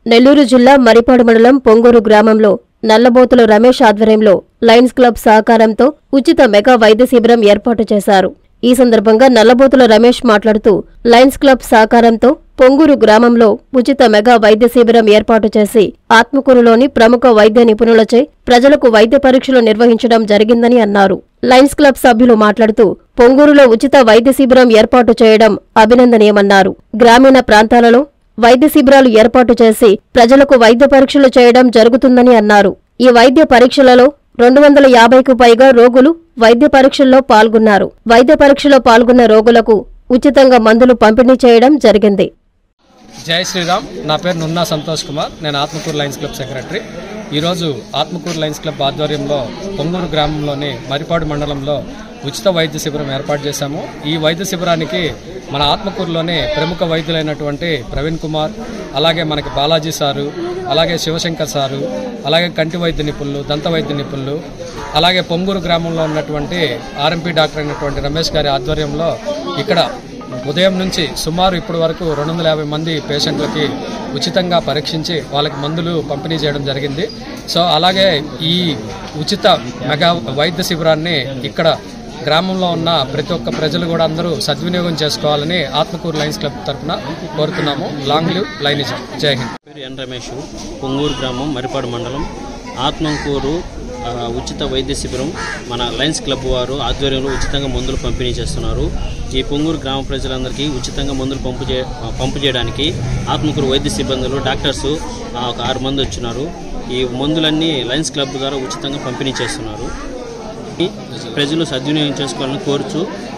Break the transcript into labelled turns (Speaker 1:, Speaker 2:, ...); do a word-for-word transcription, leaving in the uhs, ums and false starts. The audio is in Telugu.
Speaker 1: నెల్లూరు జిల్లా మరిపాడు మండలం పొంగూరు గ్రామంలో నల్లబోతుల రమేష్ ఆధ్వర్యంలో లయన్స్ క్లబ్ సహకారంతో ఉచిత మెగా వైద్య శిబిరం ఏర్పాటు చేశారు. ఈ సందర్భంగా నల్లబోతుల రమేష్ మాట్లాడుతూ లయన్స్ క్లబ్ సహకారంతో పొంగూరు గ్రామంలో ఉచిత మెగా వైద్య శిబిరం ఏర్పాటు చేసి ఆత్మకూరులోని ప్రముఖ వైద్య నిపుణులచే ప్రజలకు వైద్య పరీక్షలు నిర్వహించడం జరిగిందని అన్నారు. లయన్స్ క్లబ్ సభ్యులు మాట్లాడుతూ పొంగూరులో ఉచిత వైద్య శిబిరం ఏర్పాటు చేయడం అభినందనీయమన్నారు. గ్రామీణ ప్రాంతాలలో వైద్య శిబిరాలు ఏర్పాటు చేసి ప్రజలకు వైద్య పరీక్షలు చేయడం జరుగుతుందని అన్నారు. ఈ వైద్య పరీక్షలలో రెండు వందల యాభైకు పైగా రోగులు వైద్య పరీక్షల్లో పాల్గొన్నారు. వైద్య పరీక్షలో పాల్గొన్న రోగులకు ఉచితంగా మందులు పంపిణీ చేయడం జరిగింది.
Speaker 2: జై శ్రీరామ్. నా పేరు నున్నా సంతోష్ కుమార్. నేను ఆత్మకూరు లయన్స్ క్లబ్ సెక్రటరీ. ఈరోజు ఆత్మకూరు లయన్స్ క్లబ్ ఆధ్వర్యంలో పొంగూరు గ్రామంలోని మరిపాడు మండలంలో ఉచిత వైద్య శిబిరం ఏర్పాటు చేశాము. ఈ వైద్య శిబిరానికి మన ఆత్మకూరులోనే ప్రముఖ వైద్యులైనటువంటి ప్రవీణ్ కుమార్, అలాగే మనకి బాలాజీ సారు, అలాగే శివశంకర్ సారు, అలాగే కంటి వైద్య నిపుణులు, దంత వైద్య నిపుణులు, అలాగే పొంగూరు గ్రామంలో ఉన్నటువంటి ఆర్ఎంపీ డాక్టర్ అయినటువంటి రమేష్ గారి ఆధ్వర్యంలో ఇక్కడ ఉదయం నుంచి సుమారు ఇప్పటి వరకు రెండు వందల యాభై మంది పేషెంట్లకి ఉచితంగా పరీక్షించి వాళ్ళకి మందులు పంపిణీ చేయడం జరిగింది. సో అలాగే ఈ ఉచిత మెగా వైద్య శిబిరాన్ని ఇక్కడ గ్రామంలో ఉన్న ప్రతి ఒక్క ప్రజలు కూడా అందరూ సద్వినియోగం చేసుకోవాలని ఆత్మకూరు లయన్స్ క్లబ్ తరఫున కోరుతున్నాము. Long live Lionism. Jai Hind.
Speaker 3: పేరు ఎన్ రమేష్, పొంగూరు గ్రామం, మరిపాడు మండలం. ఆత్మకూరు ఉచిత వైద్య శిబిరం మన లయన్స్ క్లబ్ వారు ఆధ్వర్యంలో ఉచితంగా మందులు పంపిణీ చేస్తున్నారు. ఈ పొంగూరు గ్రామ ప్రజలందరికీ ఉచితంగా మందులు పంపు చే పంపు చేయడానికి ఆత్మకూరు వైద్య సిబ్బందులు, డాక్టర్సు ఒక ఆరు మంది వచ్చినారు. ఈ మందులన్నీ లయన్స్ క్లబ్ ద్వారా ఉచితంగా పంపిణీ చేస్తున్నారు. ప్రజలు సద్వినియోగం చేసుకోవాలని కోరుచు